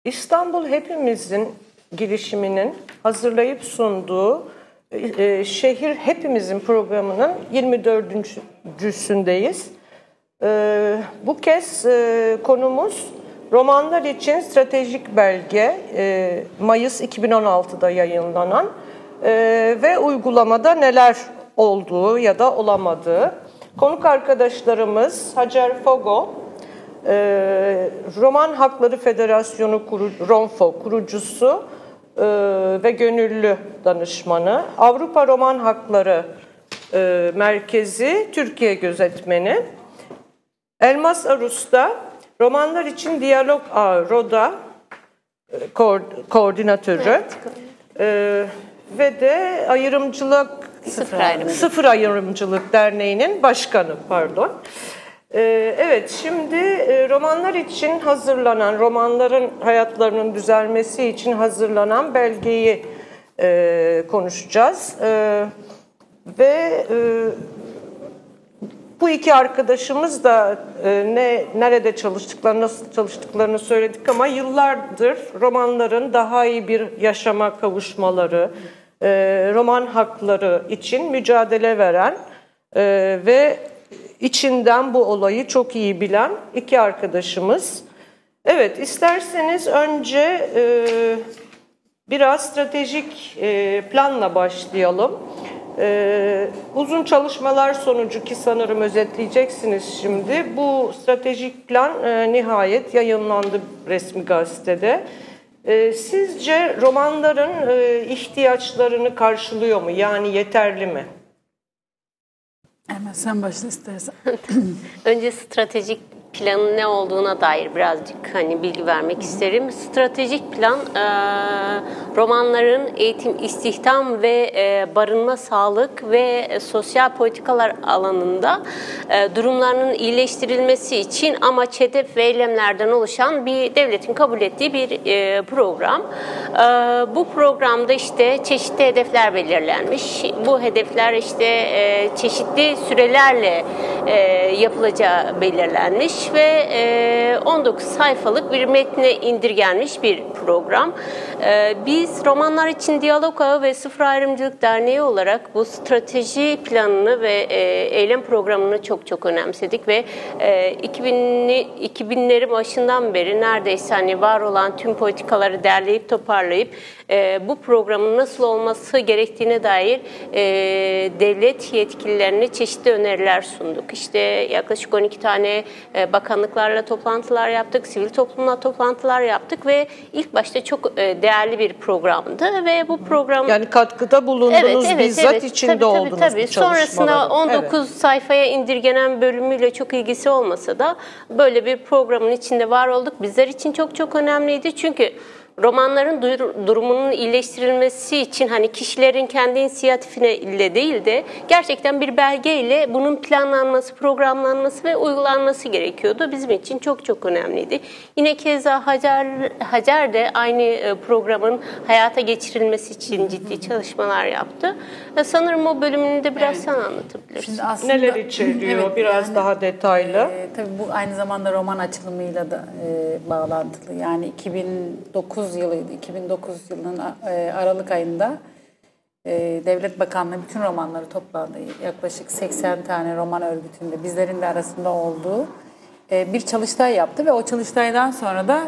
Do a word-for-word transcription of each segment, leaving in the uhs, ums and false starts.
İstanbul Hepimizin girişiminin hazırlayıp sunduğu e, Şehir Hepimizin programının yirmi dördüncüsündeyiz. E, bu kez e, konumuz romanlar için stratejik belge, e, Mayıs iki bin on altıda yayınlanan e, ve uygulamada neler olduğu ya da olamadığı. Konuk arkadaşlarımız Hacer Fogo, e, Roman Hakları Federasyonu kuru, ROMFO kurucusu e, ve gönüllü danışmanı, Avrupa Roman Hakları e, Merkezi Türkiye gözetmeni, Elmas Arus'ta Romanlar için Diyalog Ağı RODA ko koordinatörü, evet, e, ve de ayrımcılık Sıfır Ayrımcılık, Sıfır Ayrımcılık Derneği'nin başkanı, pardon. Ee, evet, şimdi e, romanlar için hazırlanan, romanların hayatlarının düzelmesi için hazırlanan belgeyi e, konuşacağız. E, ve e, bu iki arkadaşımız da e, ne nerede çalıştıklarını, nasıl çalıştıklarını söyledik ama yıllardır romanların daha iyi bir yaşama kavuşmaları, e, roman hakları için mücadele veren e, ve içinden bu olayı çok iyi bilen iki arkadaşımız. Evet, isterseniz önce e, biraz stratejik e, planla başlayalım. E, uzun çalışmalar sonucu, ki sanırım özetleyeceksiniz şimdi, bu stratejik plan e, nihayet yayınlandı resmi gazetede. E, sizce romanların e, ihtiyaçlarını karşılıyor mu? Yani yeterli mi? Hemen sen başla istersen. Önce stratejik planın ne olduğuna dair birazcık hani bilgi vermek isterim. Stratejik plan e, romanların eğitim, istihdam ve e, barınma, sağlık ve e, sosyal politikalar alanında e, durumlarının iyileştirilmesi için amaç, hedef ve eylemlerden oluşan bir devletin kabul ettiği bir e, program. E, bu programda işte çeşitli hedefler belirlenmiş. Bu hedefler işte e, çeşitli sürelerle e, yapılacağı belirlenmiş ve on dokuz sayfalık bir metne indirgenmiş bir program. Biz Romanlar için Diyalog Ağı ve Sıfır Ayrımcılık Derneği olarak bu strateji planını ve eylem programını çok çok önemsedik ve iki binlerin başından beri neredeyse hani var olan tüm politikaları derleyip toparlayıp bu programın nasıl olması gerektiğine dair devlet yetkililerine çeşitli öneriler sunduk. İşte yaklaşık on iki tane bakanlıklarla toplantılar yaptık, sivil toplumla toplantılar yaptık ve ilk başta çok değerli bir programdı ve bu program... Yani katkıda bulundunuz, evet, evet, bizzat evet, içinde tabii, oldunuz tabii, tabii. bu çalışmaların. Sonrasında on dokuz evet. sayfaya indirgenen bölümüyle çok ilgisi olmasa da böyle bir programın içinde var olduk. Bizler için çok çok önemliydi çünkü romanların durumunun iyileştirilmesi için hani kişilerin kendi inisiyatifine ile değil de gerçekten bir belgeyle bunun planlanması, programlanması ve uygulanması gerekiyordu. Bizim için çok çok önemliydi. Yine keza Hacer, Hacer de aynı programın hayata geçirilmesi için ciddi çalışmalar yaptı. Sanırım o bölümünü de biraz evet. sen anlatabilirsin. Şimdi aslında, neler içeriyor? Evet, biraz yani, daha detaylı. E, tabii bu aynı zamanda roman açılımıyla da e, bağlantılı. Yani iki bin dokuz yılıydı. iki bin dokuz yılının Aralık ayında Devlet Bakanlığı bütün romanları topladı. Yaklaşık seksen tane roman örgütünde bizlerin de arasında olduğu bir çalıştay yaptı ve o çalıştaydan sonra da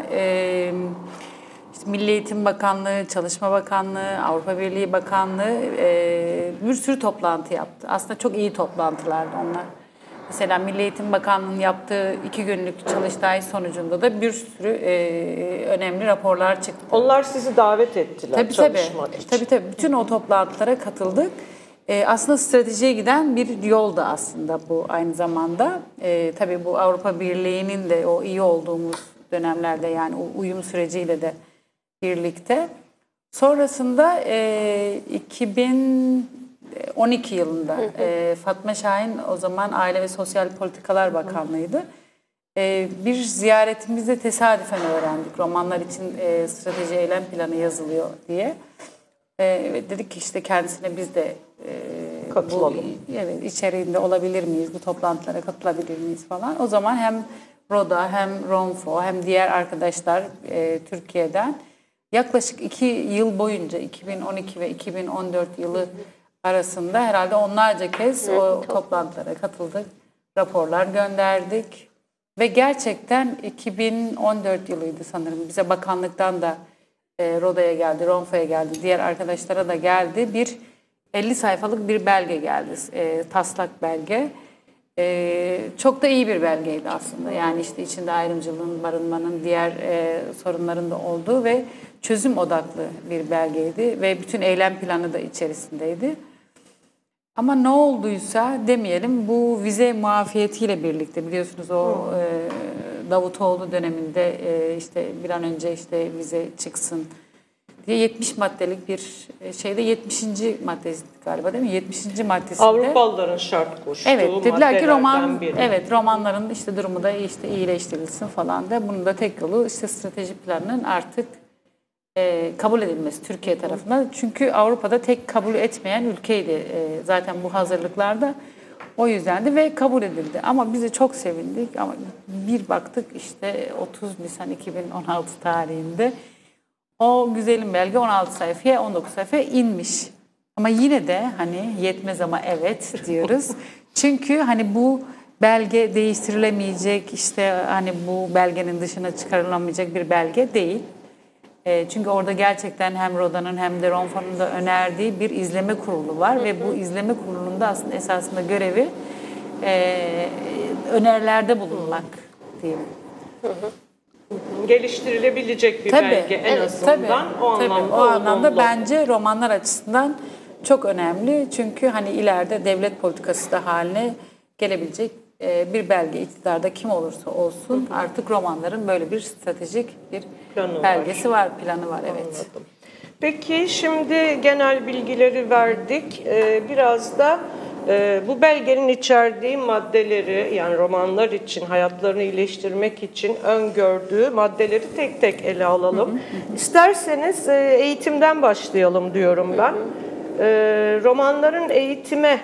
işte Milli Eğitim Bakanlığı, Çalışma Bakanlığı, Avrupa Birliği Bakanlığı bir sürü toplantı yaptı. Aslında çok iyi toplantılardı onlar. Mesela Milli Eğitim Bakanlığı'nın yaptığı iki günlük çalıştay sonucunda da bir sürü e, önemli raporlar çıktı. Onlar sizi davet ettiler tabii, çalışmak tabii. için. Tabii tabii. Bütün o toplantılara katıldık. E, aslında stratejiye giden bir yoldu aslında bu aynı zamanda. E, tabii bu Avrupa Birliği'nin de o iyi olduğumuz dönemlerde yani o uyum süreciyle de birlikte. Sonrasında e, iki bin on iki yılında e, Fatma Şahin o zaman Aile ve Sosyal Politikalar Bakanlığı'ydı. E, bir ziyaretimizde tesadüfen öğrendik. Romanlar için e, strateji eylem planı yazılıyor diye. E, dedik ki işte kendisine biz de e, katılalım. Bu, evet, içeriğinde olabilir miyiz? Bu toplantılara katılabilir miyiz falan. O zaman hem Roda hem Ronfo hem diğer arkadaşlar e, Türkiye'den yaklaşık iki yıl boyunca iki bin on iki ve iki bin on dört yılı arasında herhalde onlarca kez o toplantılara katıldık. Raporlar gönderdik ve gerçekten iki bin on dört yılıydı sanırım. Bize bakanlıktan da e, Roda'ya geldi, Ronfo'ya geldi, diğer arkadaşlara da geldi. Bir elli sayfalık bir belge geldi, e, taslak belge. E, çok da iyi bir belgeydi aslında. Yani işte içinde ayrımcılığın, barınmanın, diğer e, sorunların da olduğu ve çözüm odaklı bir belgeydi ve bütün eylem planı da içerisindeydi. Ama ne olduysa demeyelim, bu vize muafiyetiyle birlikte biliyorsunuz o e, Davutoğlu döneminde e, işte bir an önce işte vize çıksın diye yetmiş maddelik bir şeyde yetmişinci maddesi galiba değil mi? yetmişinci maddesinde Avrupalıların şart koştuğu evet dediler ki roman biri. evet romanların işte durumu da işte iyileştirilsin falan da bunun da tek yolu işte strateji planının artık E, kabul edilmesi Türkiye tarafından. Çünkü Avrupa'da tek kabul etmeyen ülkeydi e, zaten bu hazırlıklarda. O yüzden de ve kabul edildi. Ama bize çok sevindik ama bir baktık işte otuz Nisan iki bin on altı tarihinde o güzelim belge on altı sayfaya on dokuz sayfaya inmiş. Ama yine de hani yetmez ama evet diyoruz. Çünkü hani bu belge değiştirilemeyecek işte hani bu belgenin dışına çıkarılamayacak bir belge değil. Çünkü orada gerçekten hem Roda'nın hem de Ronfo'nun da önerdiği bir izleme kurulu var. Hı hı. Ve bu izleme kurulunun da aslında esasında görevi e, önerilerde bulunmak diyeyim. Hı hı. Geliştirilebilecek bir tabii, belge en evet, azından tabii, o tabii, anlamda. O anlamda olumlu. bence romanlar açısından çok önemli. Çünkü hani ileride devlet politikası da haline gelebilecek bir belge, iktidarda kim olursa olsun artık romanların böyle bir stratejik bir planı belgesi var. var, planı var. Evet. Anladım. Peki şimdi genel bilgileri verdik. Ee, biraz da e, bu belgenin içerdiği maddeleri yani romanlar için hayatlarını iyileştirmek için öngördüğü maddeleri tek tek ele alalım. Hı hı hı. İsterseniz e, eğitimden başlayalım diyorum ben. Hı hı. E, romanların eğitime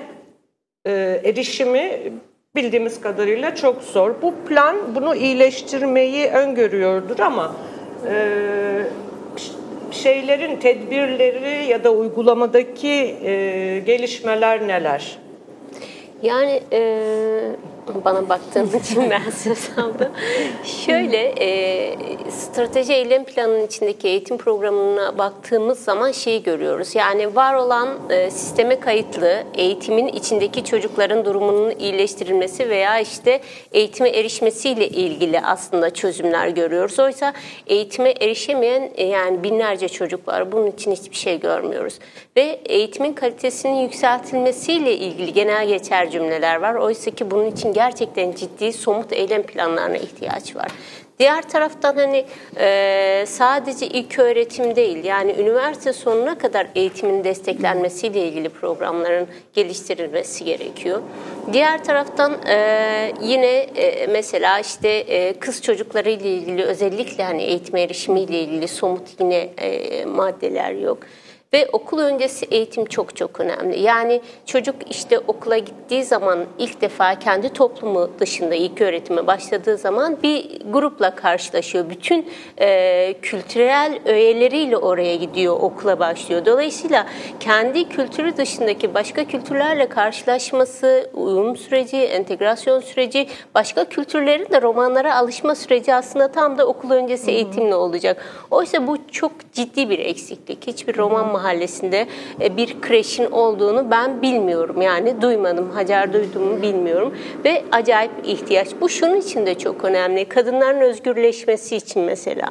e, erişimi bildiğimiz kadarıyla çok zor. Bu plan bunu iyileştirmeyi öngörüyordur ama e, şeylerin, tedbirleri ya da uygulamadaki e, gelişmeler neler? Yani e, bana baktığın için ben söz aldım. Şöyle e, strateji eylem planının içindeki eğitim programına baktığımız zaman şeyi görüyoruz. Yani var olan e, sisteme kayıtlı eğitimin içindeki çocukların durumunun iyileştirilmesi veya işte eğitime erişmesiyle ilgili aslında çözümler görüyoruz. Oysa eğitime erişemeyen e, yani binlerce çocuk var. Bunun için hiçbir şey görmüyoruz. Ve eğitimin kalitesinin yükseltilmesiyle ilgili genel geçer cümleler var. Oysa ki bunun için gerçekten ciddi somut eylem planlarına ihtiyaç var. Diğer taraftan hani e, sadece ilk öğretim değil yani üniversite sonuna kadar eğitimin desteklenmesiyle ilgili programların geliştirilmesi gerekiyor. Diğer taraftan e, yine e, mesela işte e, kız çocukları ile ilgili özellikle hani eğitim erişimiyle ilgili somut yine e, maddeler yok. Ve okul öncesi eğitim çok çok önemli. Yani çocuk işte okula gittiği zaman ilk defa kendi toplumu dışında ilk öğretime başladığı zaman bir grupla karşılaşıyor. Bütün e, kültürel öğeleriyle oraya gidiyor, okula başlıyor. Dolayısıyla kendi kültürü dışındaki başka kültürlerle karşılaşması, uyum süreci, entegrasyon süreci, başka kültürlerin de romanlara alışma süreci aslında tam da okul öncesi eğitimle olacak. Oysa bu çok ciddi bir eksiklik. Hiçbir roman mahallesinde bir kreşin olduğunu ben bilmiyorum. Yani duymadım. Hacer duydum mu bilmiyorum. Ve acayip ihtiyaç. Bu şunun için de çok önemli. Kadınların özgürleşmesi için mesela.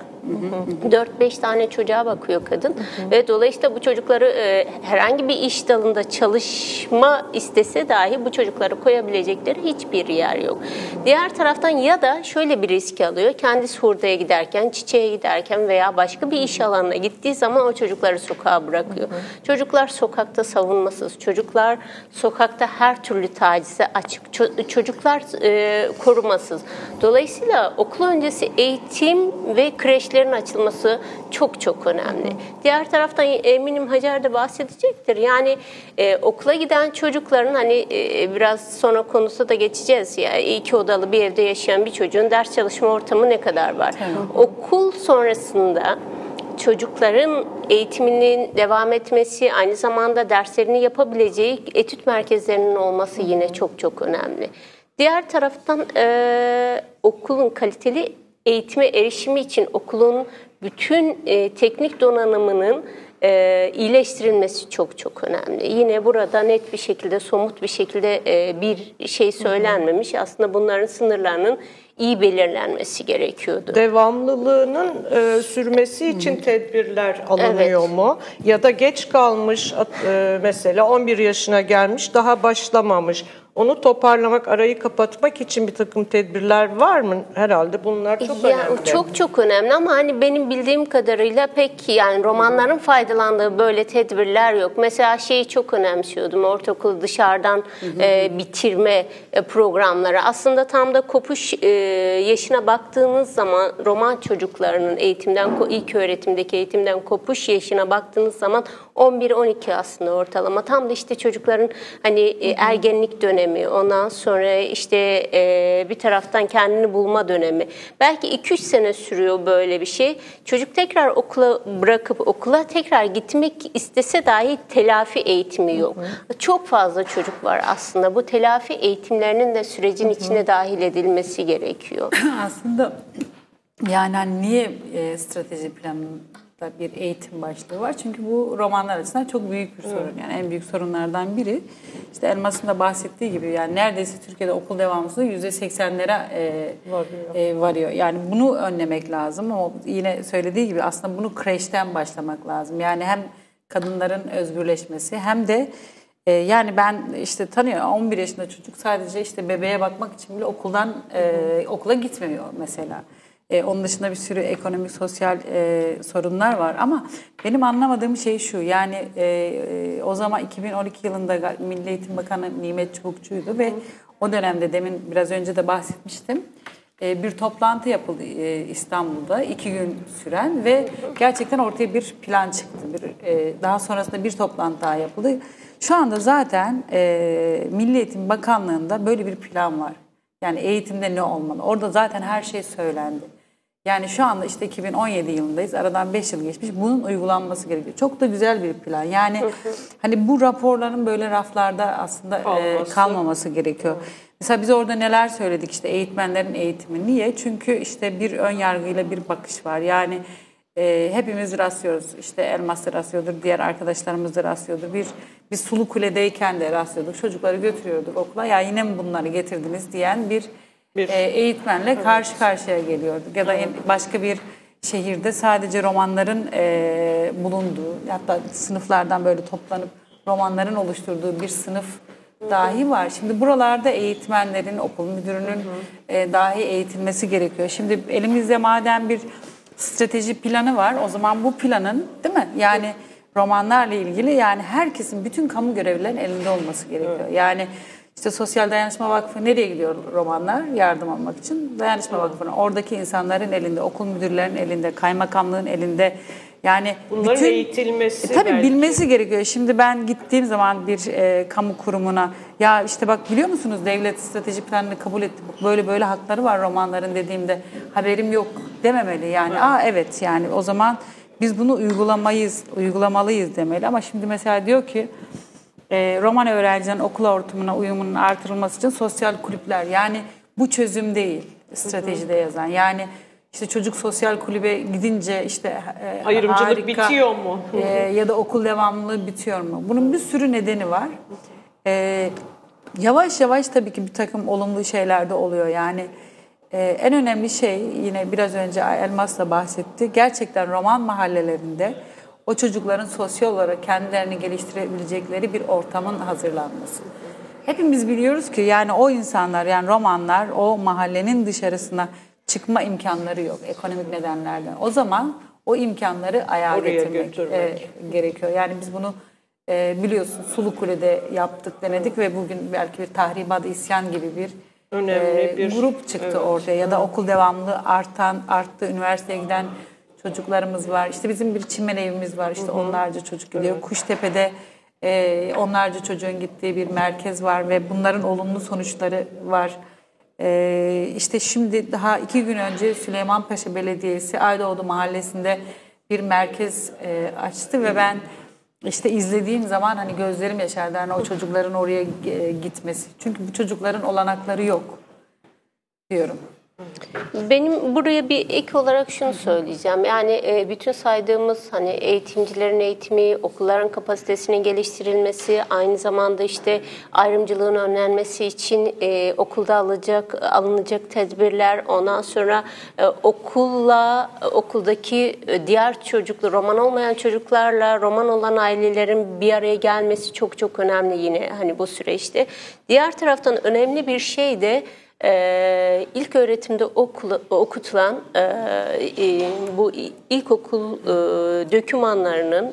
dört beş tane çocuğa bakıyor kadın. Hı hı. Ve dolayısıyla bu çocukları e, herhangi bir iş dalında çalışma istese dahi bu çocukları koyabilecekleri hiçbir yer yok. Diğer taraftan ya da şöyle bir risk alıyor. Kendisi hurdaya giderken, çiçeğe giderken veya başka bir iş alanına gittiği zaman o çocukları sokağa bırakıyor. Hı hı. Çocuklar sokakta savunmasız. Çocuklar sokakta her türlü tacize açık. Ço- çocuklar e, korumasız. Dolayısıyla okul öncesi eğitim ve kreş kreşlerin açılması çok çok önemli. Hı hı. Diğer taraftan eminim Hacer de bahsedecektir. Yani e, okula giden çocukların hani e, biraz sonra konusu da geçeceğiz ya, iki odalı bir evde yaşayan bir çocuğun ders çalışma ortamı ne kadar var? Hı hı. Okul sonrasında çocukların eğitiminin devam etmesi, aynı zamanda derslerini yapabileceği etüt merkezlerinin olması yine çok çok önemli. Diğer taraftan e, okulun kaliteli eğitime erişimi için okulun bütün e, teknik donanımının e, iyileştirilmesi çok çok önemli. Yine burada net bir şekilde, somut bir şekilde e, bir şey söylenmemiş. Aslında bunların sınırlarının iyi belirlenmesi gerekiyordu. Devamlılığının e, sürmesi için hmm. tedbirler alınıyor evet. mu? Ya da geç kalmış e, mesela on bir yaşına gelmiş daha başlamamış. Onu toparlamak, arayı kapatmak için bir takım tedbirler var mı? Herhalde bunlar çok ya, önemli. Çok çok önemli ama hani benim bildiğim kadarıyla pek yani romanların faydalandığı böyle tedbirler yok. Mesela şeyi çok önemsiyordum, ortaokulu dışarıdan hı hı. E, bitirme e, programları. Aslında tam da kopuş e, yaşına baktığınız zaman roman çocuklarının eğitimden, ilk öğretimdeki eğitimden kopuş yaşına baktığınız zaman on bir on iki aslında ortalama. Tam da işte çocukların hani e, ergenlik dönemi, ondan sonra işte e, bir taraftan kendini bulma dönemi. Belki iki üç sene sürüyor böyle bir şey. Çocuk tekrar okula bırakıp okula tekrar gitmek istese dahi telafi eğitimi yok. Hı hı. Çok fazla çocuk var aslında. Bu telafi eğitimlerinin de sürecin hı hı. içine dahil edilmesi gerekiyor. Aslında yani hani niye e, strateji planında bir eğitim başlığı var? Çünkü bu romanlar açısından çok büyük bir sorun. Yani en büyük sorunlardan biri. İşte Elmas'ın da bahsettiği gibi yani neredeyse Türkiye'de okul devamlılığı yüzde seksenlere e, varıyor. E, varıyor. Yani bunu önlemek lazım ama yine söylediği gibi aslında bunu kreşten başlamak lazım. Yani hem kadınların özgürleşmesi hem de e, yani ben işte tanıyorum on bir yaşında çocuk sadece işte bebeğe bakmak için bile okuldan e, okula gitmiyor mesela. Ee, onun dışında bir sürü ekonomik, sosyal e, sorunlar var. Ama benim anlamadığım şey şu, yani e, e, o zaman iki bin on iki yılında Milli Eğitim Bakanı Nimet Çubukçu'ydu ve o dönemde demin biraz önce de bahsetmiştim. E, bir toplantı yapıldı e, İstanbul'da iki gün süren ve gerçekten ortaya bir plan çıktı. Bir, e, daha sonrasında bir toplantı daha yapıldı. Şu anda zaten e, Milli Eğitim Bakanlığı'nda böyle bir plan var. Yani eğitimde ne olmalı? Orada zaten her şey söylendi. Yani şu anda işte iki bin on yedi yılındayız. Aradan beş yıl geçmiş. Bunun uygulanması gerekiyor. Çok da güzel bir plan. Yani hani bu raporların böyle raflarda aslında e, kalmaması gerekiyor. Mesela biz orada neler söyledik işte eğitmenlerin eğitimi. Niye? Çünkü işte bir ön yargıyla bir bakış var. Yani e, hepimiz rastlıyoruz. İşte Elmas da rastlıyordur, diğer arkadaşlarımız da rastlıyordur. Bir biz Sulukule'deyken de rastlıyorduk. Çocukları götürüyorduk okula. Ya yine mi bunları getirdiniz diyen bir Bir, e, eğitmenle evet. karşı karşıya geliyorduk. Ya da evet. başka bir şehirde sadece romanların e, bulunduğu, hatta sınıflardan böyle toplanıp romanların oluşturduğu bir sınıf hı-hı. dahi var. Şimdi buralarda eğitmenlerin, okul müdürünün e, dahi eğitilmesi gerekiyor. Şimdi elimizde madem bir strateji planı var, o zaman bu planın, değil mi? Yani romanlarla ilgili yani herkesin, bütün kamu görevlilerinin elinde olması gerekiyor. Evet. Yani İşte Sosyal Dayanışma Vakfı nereye gidiyor romanlar? Yardım almak için. Dayanışma Vakfı'na. Oradaki insanların elinde, okul müdürlerinin elinde, kaymakamlığın elinde. Yani bunların bütün, eğitilmesi. E, tabii belki. bilmesi gerekiyor. Şimdi ben gittiğim zaman bir e, kamu kurumuna ya işte bak biliyor musunuz devlet strateji planını kabul etti. Böyle böyle hakları var romanların dediğimde haberim yok dememeli. Yani evet. aa evet yani o zaman biz bunu uygulamayız, uygulamalıyız demeli. Ama şimdi mesela diyor ki E, roman öğrencilerin okul ortamına uyumunun artırılması için sosyal kulüpler. Yani bu çözüm değil stratejide yazan. Yani işte çocuk sosyal kulübe gidince işte e, ayrımcılık harika, bitiyor mu? E, ya da okul devamlılığı bitiyor mu? Bunun bir sürü nedeni var. E, yavaş yavaş tabii ki bir takım olumlu şeyler de oluyor. Yani e, en önemli şey yine biraz önce Elmas da bahsetti. Gerçekten roman mahallelerinde o çocukların sosyal olarak kendilerini geliştirebilecekleri bir ortamın hazırlanması. Hepimiz biliyoruz ki yani o insanlar yani romanlar o mahallenin dışarısına çıkma imkanları yok ekonomik nedenlerden. O zaman o imkanları ayağa Oraya getirmek e, gerekiyor. Yani biz bunu e, biliyorsun Sulukule'de yaptık, denedik ve bugün belki bir tahribat, isyan gibi bir, önemli e, bir grup çıktı evet. ortaya. Ya da Hı. okul devamlı artan, arttı, üniversiteye giden çocuklarımız var. İşte bizim bir çimen evimiz var. İşte onlarca çocuk gidiyor. Evet. Kuştepe'de e, onlarca çocuğun gittiği bir merkez var ve bunların olumlu sonuçları var. E, işte şimdi daha iki gün önce Süleymanpaşa Belediyesi Aydoğdu Mahallesi'nde bir merkez e, açtı ve ben işte izlediğim zaman hani gözlerim yaşardı. Yani o çocukların oraya e, gitmesi. Çünkü bu çocukların olanakları yok diyorum. Benim buraya bir ek olarak şunu söyleyeceğim. Yani bütün saydığımız hani eğitimcilerin eğitimi, okulların kapasitesinin geliştirilmesi, aynı zamanda işte ayrımcılığın önlenmesi için e, okulda alacak alınacak tedbirler, ondan sonra e, okulla okuldaki diğer çocuklu, roman olmayan çocuklarla roman olan ailelerin bir araya gelmesi çok çok önemli yine hani bu süreçte. Diğer taraftan önemli bir şey de Ee, ilk öğretimde okulu, okutulan e, e, bu ilkokul e, dokümanlarının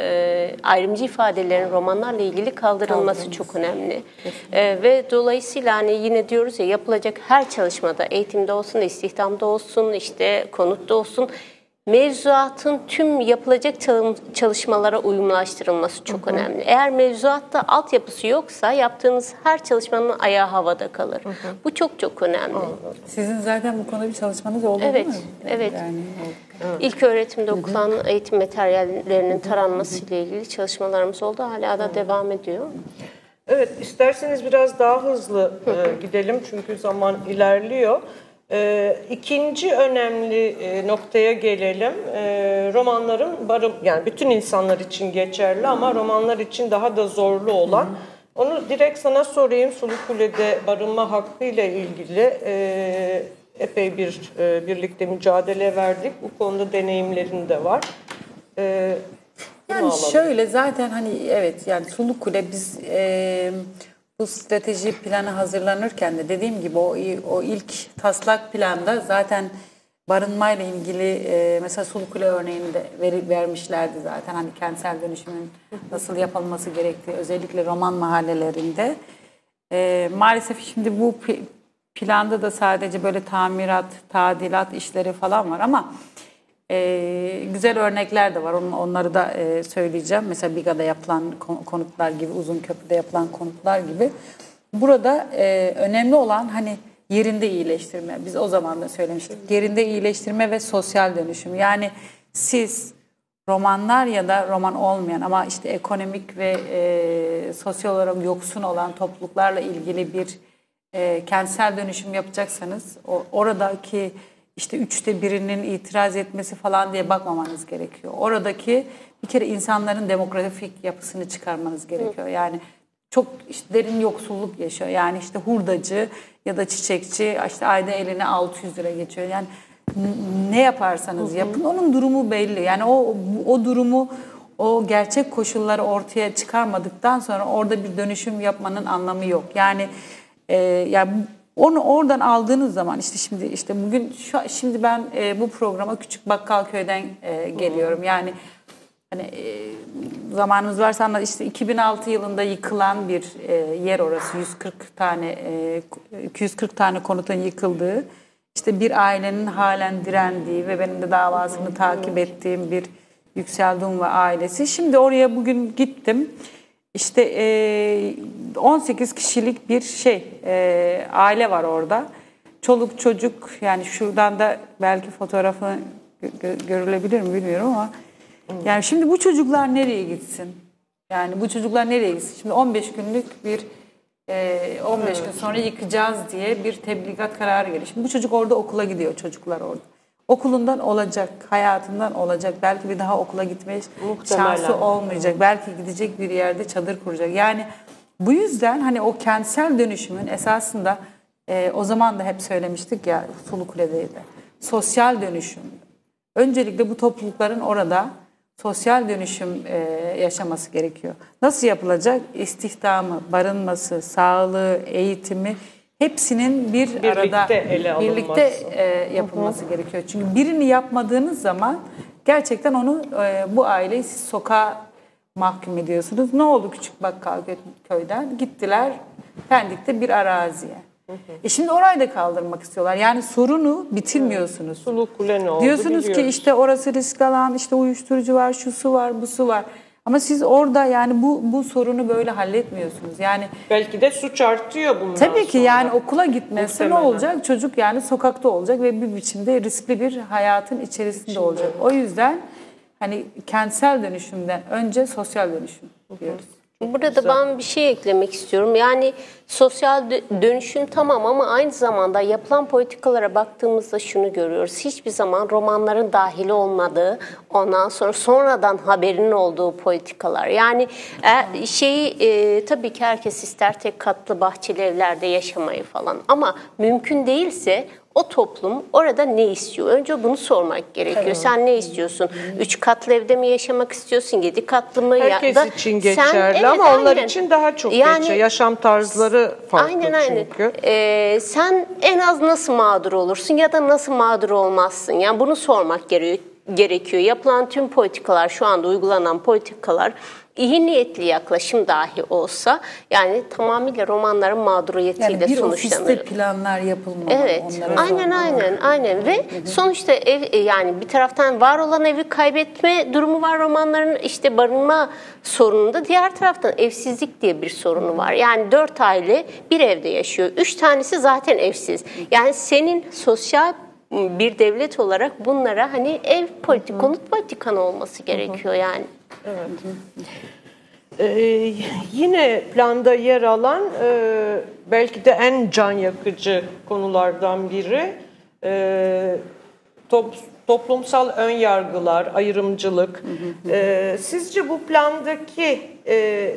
e, ayrımcı ifadelerin romanlarla ilgili kaldırılması Kaldırılması. çok önemli. E, ve dolayısıyla hani yine diyoruz ya, yapılacak her çalışmada, eğitimde olsun, istihdamda olsun, işte konutta olsun, mevzuatın tüm yapılacak çalışmalara uyumlaştırılması çok hı hı. önemli. Eğer mevzuatta altyapısı yoksa yaptığınız her çalışmanın ayağı havada kalır. Hı hı. Bu çok çok önemli. Sizin zaten bu konuda bir çalışmanız oldu evet, değil mi? Evet. Yani, evet. İlk öğretimde okulan hı hı. eğitim materyallerinin taranması ile ilgili çalışmalarımız oldu. Hala da hı. devam ediyor. Evet, isterseniz biraz daha hızlı hı hı. E, gidelim çünkü zaman ilerliyor. Ee, ikinci önemli e, noktaya gelelim. Ee, romanların barın, yani bütün insanlar için geçerli ama romanlar için daha da zorlu olan. Onu direkt sana sorayım. Sulukule'de barınma hakkı ile ilgili e, epey bir e, birlikte mücadele verdik. Bu konuda deneyimlerin de var. Ee, yani şöyle zaten hani evet yani Sulukule biz e, bu strateji planı hazırlanırken de dediğim gibi o, o ilk taslak planda zaten barınmayla ilgili e, mesela Sulukule örneğini de ver, vermişlerdi zaten. Hani kentsel dönüşümün nasıl yapılması gerektiği özellikle roman mahallelerinde. E, maalesef şimdi bu planda da sadece böyle tamirat, tadilat işleri falan var ama e, güzel örnekler de var. Onları da e, söyleyeceğim. Mesela Biga'da yapılan konutlar gibi, Uzunköprü'de yapılan konutlar gibi. Burada e, önemli olan hani yerinde iyileştirme. Biz o zaman da söylemiştik. Yerinde iyileştirme ve sosyal dönüşüm. Yani siz romanlar ya da roman olmayan ama işte ekonomik ve e, sosyal olarak yoksun olan topluluklarla ilgili bir e, kentsel dönüşüm yapacaksanız o, oradaki işte üçte birinin itiraz etmesi falan diye bakmamanız gerekiyor. Oradaki bir kere insanların demografik yapısını çıkarmanız gerekiyor. Yani çok işte derin yoksulluk yaşıyor. Yani işte hurdacı ya da çiçekçi işte ayda eline altı yüz lira geçiyor. Yani ne yaparsanız yapın onun durumu belli. Yani o o durumu, o gerçek koşulları ortaya çıkarmadıktan sonra orada bir dönüşüm yapmanın anlamı yok. Yani e, yani onu oradan aldığınız zaman işte şimdi işte bugün şu, şimdi ben e, bu programa Küçük Bakkalköy'den e, geliyorum. Yani hani e, zamanınız varsa anlat işte iki bin altı yılında yıkılan bir e, yer orası. yüz kırk tane e, iki yüz kırk tane konutun yıkıldığı, işte bir ailenin halen direndiği ve benim de davasını takip ettiğim bir Yüksel Dum ve ailesi. Şimdi oraya bugün gittim. İşte e, on sekiz kişilik bir şey e, aile var orada. Çoluk çocuk, yani şuradan da belki fotoğrafı gö- görülebilir mi bilmiyorum ama yani şimdi bu çocuklar nereye gitsin? Yani bu çocuklar nereye gitsin? Şimdi on beş günlük bir e, on beş evet. gün sonra yıkacağız diye bir tebligat kararı geliyor. Şimdi bu çocuk orada okula gidiyor, çocuklar orada. Okulundan olacak, hayatından olacak. Belki bir daha okula gitme şansı olmayacak. Belki gidecek bir yerde çadır kuracak. Yani bu yüzden hani o kentsel dönüşümün esasında e, o zaman da hep söylemiştik ya Sulukule'deydi. Sosyal dönüşüm. Öncelikle bu toplulukların orada sosyal dönüşüm e, yaşaması gerekiyor. Nasıl yapılacak? İstihdamı, barınması, sağlığı, eğitimi hepsinin bir birlikte arada ele birlikte e, yapılması hı hı. gerekiyor. Çünkü birini yapmadığınız zaman gerçekten onu e, bu aileyi siz sokağa mahkum ediyorsunuz. Ne oldu Küçük Bakkalköy'den? Gittiler Pendik'te bir araziye. E şimdi orayı da kaldırmak istiyorlar. Yani sorunu bitirmiyorsunuz. Sulu Kule ne oldu Diyorsunuz biliyoruz. ki işte orası riskli alan, işte uyuşturucu var, şusu var, busu var. Ama siz orada yani bu bu sorunu böyle halletmiyorsunuz. Yani belki de suç artıyor bundan tabii ki sonra. yani okula gitmezse ne Muhtemelen. olacak? Çocuk yani sokakta olacak ve bir biçimde riskli bir hayatın içerisinde İçinde olacak. O yüzden hani kentsel dönüşümden önce sosyal dönüşüm diyoruz. Burada ben bir şey eklemek istiyorum. Yani sosyal dö- dönüşüm tamam ama aynı zamanda yapılan politikalara baktığımızda şunu görüyoruz. Hiçbir zaman romanların dahil olmadığı, ondan sonra sonradan haberinin olduğu politikalar. Yani e, şeyi e, tabii ki herkes ister tek katlı bahçeli evlerde yaşamayı falan ama mümkün değilse o toplum orada ne istiyor? Önce bunu sormak gerekiyor. Evet. Sen ne istiyorsun? Üç katlı evde mi yaşamak istiyorsun? Yedi katlı mı? Herkes ya da için geçerli sen, evet, ama onlar aynen. için daha çok yani, geçerli. Yaşam tarzları farklı aynen, aynen. çünkü. Ee, sen en az nasıl mağdur olursun ya da nasıl mağdur olmazsın? Yani bunu sormak gerekiyor. gerekiyor. Yapılan tüm politikalar, şu anda uygulanan politikalar iyi niyetli yaklaşım dahi olsa yani tamamıyla romanların mağduriyetiyle Yani bir sonuçlanıyor. ofiste planlar yapılmalı. Evet, onlara aynen sormalı. aynen aynen ve sonuçta ev yani bir taraftan var olan evi kaybetme durumu var romanların, işte barınma sorununda, diğer taraftan evsizlik diye bir sorunu var. Yani dört aile bir evde yaşıyor, üç tanesi zaten evsiz. Yani senin sosyal bir devlet olarak bunlara hani ev politik, konut politikan olması gerekiyor yani. Evet. Ee, yine planda yer alan e, belki de en can yakıcı konulardan biri e, top, toplumsal önyargılar, ayrımcılık. Hı hı. E, sizce bu plandaki e,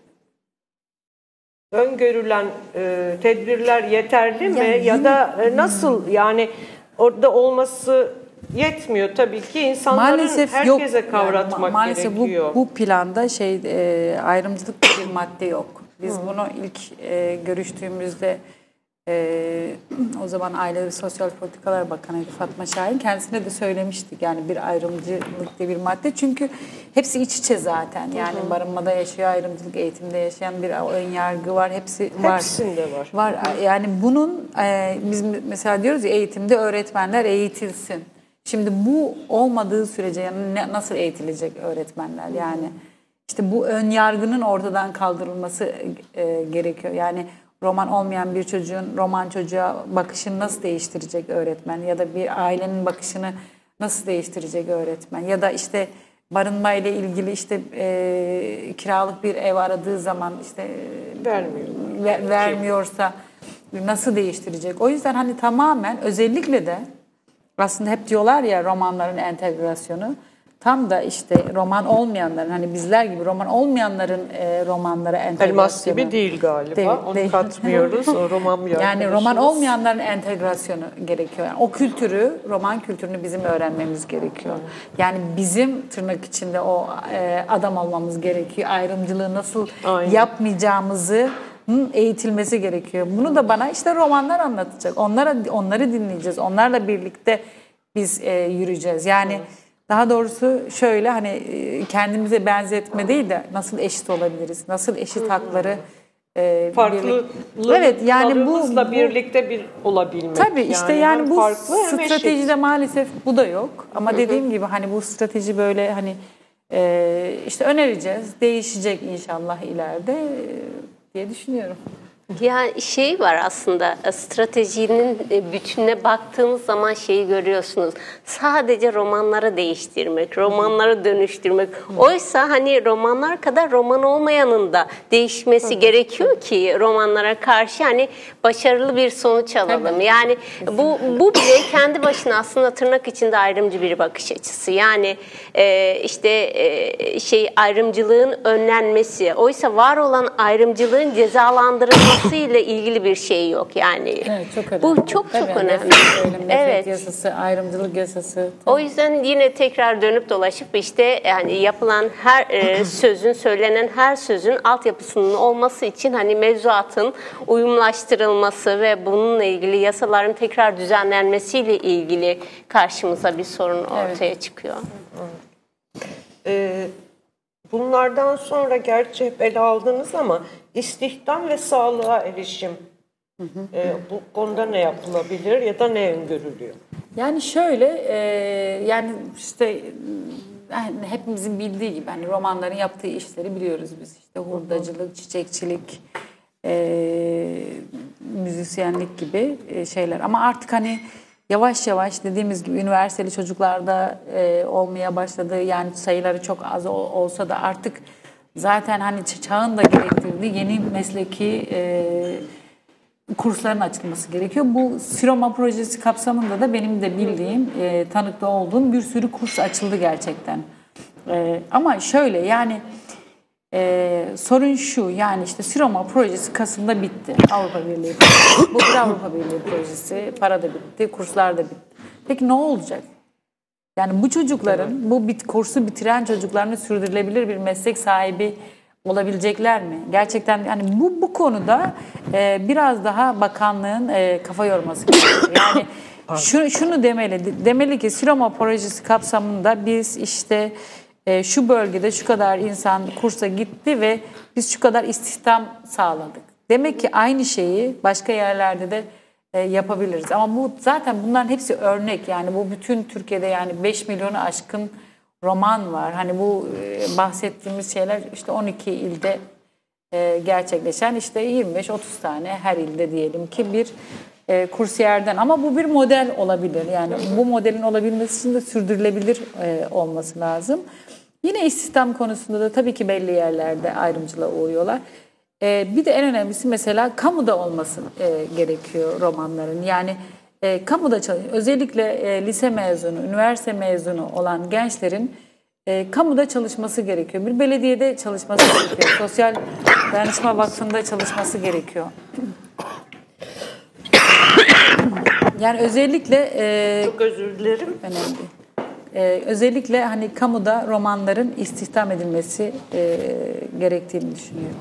öngörülen e, tedbirler yeterli mi yani, ya da e, nasıl yani orada olması yetmiyor tabii ki, insanların maalesef herkese yok. kavratmak yani, maalesef gerekiyor. Bu, bu planda şey e, ayrımcılık bir madde yok. Biz Hı. bunu ilk e, görüştüğümüzde e, o zaman Aile ve Sosyal Politikalar Bakanıydı Fatma Şahin, kendisine de söylemiştik. Yani bir ayrımcılık diye bir madde. Çünkü hepsi iç içe zaten. Yani Hı. barınmada yaşıyor, ayrımcılık, eğitimde yaşayan bir ön yargı var. Hepsi var. Hepsinde var. Var. Yani bunun e, biz mesela diyoruz ya, eğitimde öğretmenler eğitilsin. Şimdi bu olmadığı sürece yani ne, nasıl eğitilecek öğretmenler? Yani işte bu ön yargının ortadan kaldırılması e, gerekiyor. Yani roman olmayan bir çocuğun roman çocuğa bakışını nasıl değiştirecek öğretmen? Ya da bir ailenin bakışını nasıl değiştirecek öğretmen? Ya da işte barınma ile ilgili işte e, kiralık bir ev aradığı zaman işte vermiyor. Ver, vermiyorsa nasıl değiştirecek? O yüzden hani tamamen özellikle de aslında hep diyorlar ya romanların entegrasyonu. Tam da işte roman olmayanların, hani bizler gibi roman olmayanların e, romanlara entegrasyonu. Elmas gibi değil galiba. Değil, Onu değil. katmıyoruz. O roman bir Yani roman olmayanların entegrasyonu gerekiyor. Yani o kültürü, roman kültürünü bizim öğrenmemiz gerekiyor. Yani bizim tırnak içinde o e, adam olmamız gerekiyor. Ayrımcılığı nasıl Aynen. yapmayacağımızı eğitilmesi gerekiyor. Bunu da bana işte romanlar anlatacak. Onlara onları dinleyeceğiz. Onlarla birlikte biz e, yürüyeceğiz. Yani evet. daha doğrusu şöyle hani e, kendimize benzetme değil de nasıl eşit olabiliriz? Nasıl eşit hmm. hakları e, farklı evet yani bu, bu birlikte bir olabilmek. Tabii işte yani, yani bu farklı, stratejide maalesef bu da yok. Ama dediğim gibi hani bu strateji böyle hani e, işte önereceğiz. Değişecek inşallah ileride diye düşünüyorum. Yani şey var aslında, stratejinin bütününe baktığınız zaman şeyi görüyorsunuz. Sadece romanları değiştirmek, romanları dönüştürmek. Oysa hani romanlar kadar roman olmayanın da değişmesi Tabii. gerekiyor ki romanlara karşı hani başarılı bir sonuç alalım. Tabii. Yani bu bu bile kendi başına aslında tırnak içinde ayrımcı bir bakış açısı. Yani e, işte e, şey ayrımcılığın önlenmesi. Oysa var olan ayrımcılığın cezalandırılması ile ilgili bir şey yok yani. Evet, çok önemli. Bu çok Tabii, çok önemli. Nefret, evet. yasası, ayrımcılık yasası. Tabii. O yüzden yine tekrar dönüp dolaşıp işte yani yapılan her e, sözün, söylenen her sözün altyapısının olması için hani mevzuatın uyumlaştırılması ve bununla ilgili yasaların tekrar düzenlenmesiyle ilgili karşımıza bir sorun ortaya evet. çıkıyor. Ee, bunlardan sonra gerçi hep ele aldınız ama istihdam ve sağlığa erişim Hı hı. E, bu konuda ne yapılabilir ya da ne öngörülüyor? Yani şöyle, e, yani işte yani hepimizin bildiği gibi hani romanların yaptığı işleri biliyoruz biz. İşte hurdacılık, çiçekçilik, e, müzisyenlik gibi şeyler. Ama artık hani yavaş yavaş dediğimiz gibi üniversiteli çocuklarda e, olmaya başladı. Yani sayıları çok az olsa da artık zaten hani çağın da gerektirdiği yeni mesleki e, kursların açılması gerekiyor. Bu Siroma projesi kapsamında da benim de bildiğim, e, tanıkta olduğum bir sürü kurs açıldı gerçekten. E, ama şöyle yani e, sorun şu, yani işte Siroma projesi Kasım'da bitti. Avrupa Birliği projesi. Bu bir Avrupa Birliği projesi. Para da bitti, kurslar da bitti. Peki ne olacak? Yani bu çocukların, bu bit, kursu bitiren çocukların sürdürülebilir bir meslek sahibi olabilecekler mi? Gerçekten yani bu bu konuda e, biraz daha bakanlığın e, kafa yorması gerekiyor. Yani şunu, şunu demeli, demeli ki Siroma projesi kapsamında biz işte e, şu bölgede şu kadar insan kursa gitti ve biz şu kadar istihdam sağladık. Demek ki aynı şeyi başka yerlerde de e, yapabiliriz. Ama bu zaten bunların hepsi örnek. Yani bu bütün Türkiye'de yani beş milyonu aşkın roman var. Hani bu e, bahsettiğimiz şeyler işte on iki ilde e, gerçekleşen işte yirmi beş otuz tane her ilde diyelim ki bir e, kursiyerden. Ama bu bir model olabilir. Yani bu modelin olabilmesi için de sürdürülebilir e, olması lazım. Yine istihdam konusunda da tabii ki belli yerlerde ayrımcılığa uğruyorlar. E, bir de en önemlisi mesela kamuda olması e, gerekiyor romanların. Yani E, kamuda çalışıyor. Özellikle e, lise mezunu, üniversite mezunu olan gençlerin e, kamuda çalışması gerekiyor. Bir belediyede çalışması gerekiyor. Sosyal Dayanışma Vakfı'nda çalışması gerekiyor. Yani özellikle e, çok özür dilerim. Önemli. E, özellikle hani kamuda romanların istihdam edilmesi e, gerektiğini düşünüyorum.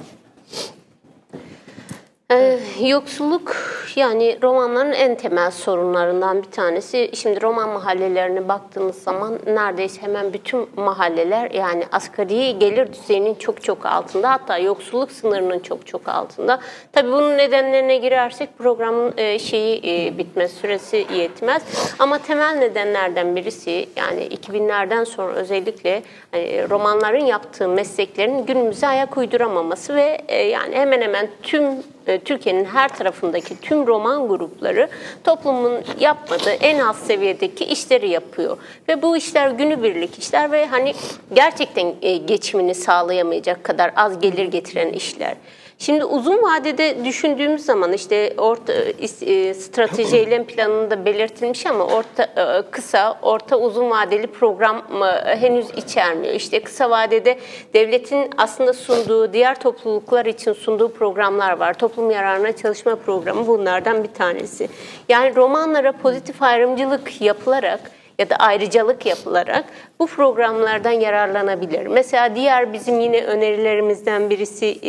Ee, yoksulluk yani romanların en temel sorunlarından bir tanesi. Şimdi roman mahallelerine baktığımız zaman neredeyse hemen bütün mahalleler yani asgari gelir düzeyinin çok çok altında, hatta yoksulluk sınırının çok çok altında. Tabii bunun nedenlerine girersek programın e, şeyi e, bitmez, süresi yetmez. Ama temel nedenlerden birisi yani iki binlerden sonra özellikle hani, romanların yaptığı mesleklerin günümüze ayak uyduramaması ve e, yani hemen hemen tüm Türkiye'nin her tarafındaki tüm roman grupları toplumun yapmadığı en alt seviyedeki işleri yapıyor. Ve bu işler günübirlik işler ve hani gerçekten geçimini sağlayamayacak kadar az gelir getiren işler. Şimdi uzun vadede düşündüğümüz zaman işte orta strateji eylem planında belirtilmiş ama orta kısa, orta uzun vadeli program henüz içermiyor. İşte kısa vadede devletin aslında sunduğu, diğer topluluklar için sunduğu programlar var. Toplum yararına çalışma programı bunlardan bir tanesi. Yani romanlara pozitif ayrımcılık yapılarak ya da ayrıcalık yapılarak bu programlardan yararlanabilir. Mesela diğer bizim yine önerilerimizden birisi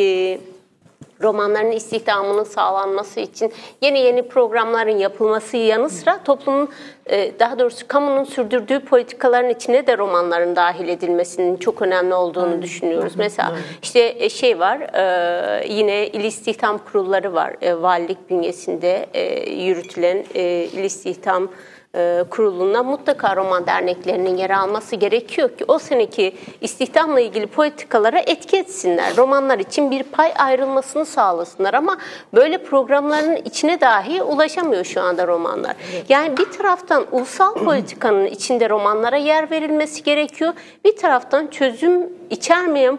romanların istihdamının sağlanması için yeni yeni programların yapılması yanı sıra toplumun, daha doğrusu kamunun sürdürdüğü politikaların içine de romanların dahil edilmesinin çok önemli olduğunu hmm. düşünüyoruz. Mesela işte şey var, yine il istihdam kurulları var. Valilik bünyesinde yürütülen il istihdam kurulunda mutlaka roman derneklerinin yer alması gerekiyor ki o seneki istihdamla ilgili politikalara etki etsinler. Romanlar için bir pay ayrılmasını sağlasınlar ama böyle programların içine dahi ulaşamıyor şu anda romanlar. Yani bir taraftan ulusal politikanın içinde romanlara yer verilmesi gerekiyor. Bir taraftan çözüm içermeyen,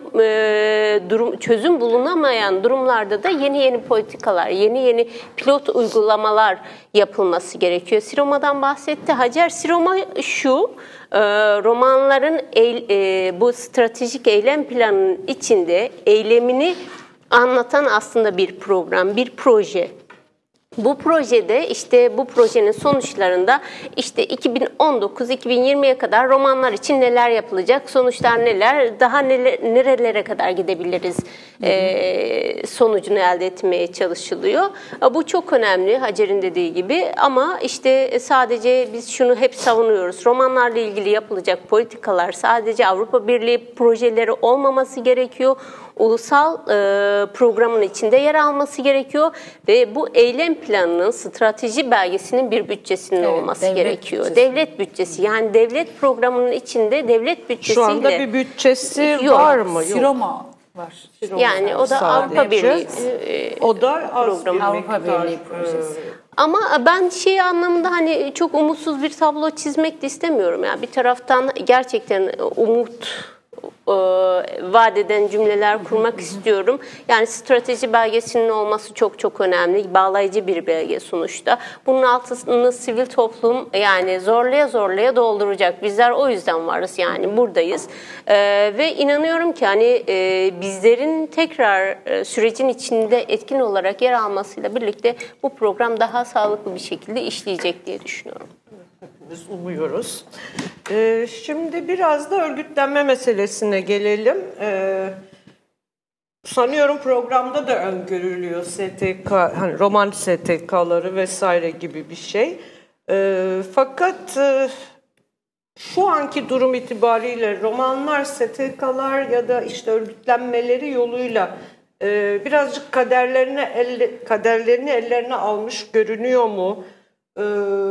e, durum, çözüm bulunamayan durumlarda da yeni yeni politikalar, yeni yeni pilot uygulamalar yapılması gerekiyor. Siroma'dan bahsetti Hacer. Siroma şu, e, romanların eğ, e, bu stratejik eylem planının içinde eylemini anlatan aslında bir program, bir proje. Bu projede işte bu projenin sonuçlarında işte iki bin on dokuz iki bin yirmiye kadar romanlar için neler yapılacak, sonuçlar neler, daha neler, nerelere kadar gidebiliriz e, sonucunu elde etmeye çalışılıyor. Bu çok önemli Hacer'in dediği gibi, ama işte sadece biz şunu hep savunuyoruz. Romanlarla ilgili yapılacak politikalar sadece Avrupa Birliği projeleri olmaması gerekiyor. Ulusal e, programın içinde yer alması gerekiyor ve bu eylem planının, strateji belgesinin bir bütçesinin evet, olması devlet gerekiyor. Bütçesi. Devlet bütçesi, yani devlet programının içinde devlet bütçesiyle. Şu anda bir bütçesi yok. Var mı? Yok. Siroma var. Siroma yani o da sadece Avrupa Birliği e, o da programı. Avrupa Birliği projesi. Ama ben şey anlamında hani çok umutsuz bir tablo çizmek de istemiyorum. Yani bir taraftan gerçekten umut e, vaat eden cümleler kurmak istiyorum. Yani strateji belgesinin olması çok çok önemli. Bağlayıcı bir belge sonuçta. Bunun altını sivil toplum yani zorlaya zorlaya dolduracak. Bizler o yüzden varız, yani buradayız. E, ve inanıyorum ki hani e, bizlerin tekrar e, sürecin içinde etkin olarak yer almasıyla birlikte bu program daha sağlıklı bir şekilde işleyecek diye düşünüyorum. Biz umuyoruz. Ee, şimdi biraz da örgütlenme meselesine gelelim. Ee, sanıyorum programda da öngörülüyor S T K, hani roman S T K'ları vesaire gibi bir şey. Ee, fakat e, şu anki durum itibariyle romanlar, S T K'lar ya da işte örgütlenmeleri yoluyla e, birazcık kaderlerine elle, kaderlerini ellerine almış görünüyor mu? Ee,